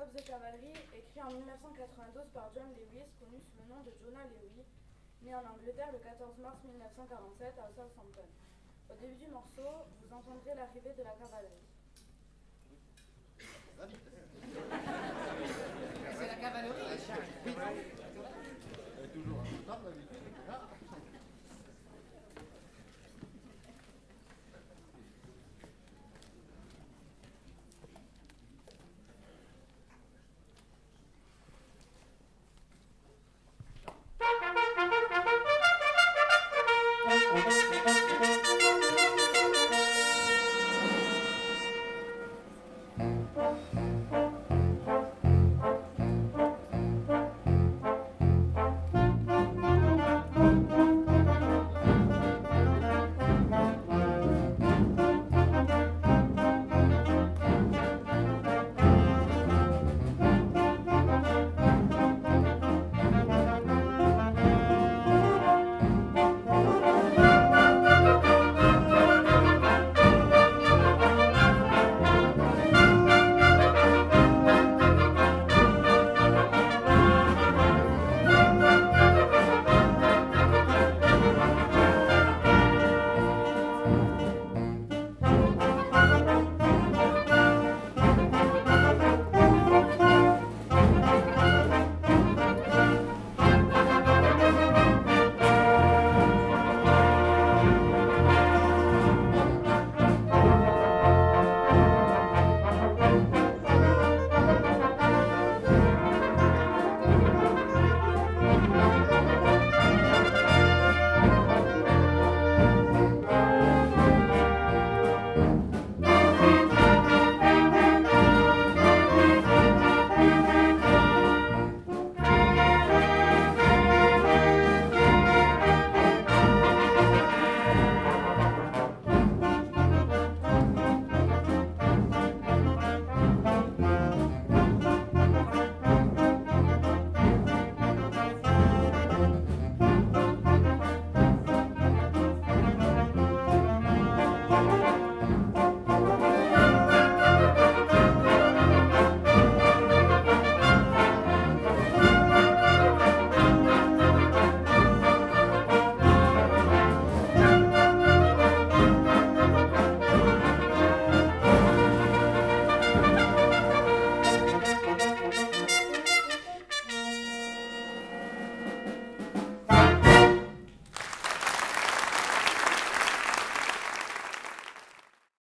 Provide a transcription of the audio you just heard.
of the Cavalry, écrit en 1992 par Jr.B, connu sous le nom de Jonah Lewy, né en Angleterre le 14 mars 1947 à Southampton. Au début du morceau, vous entendrez l'arrivée de la cavalerie.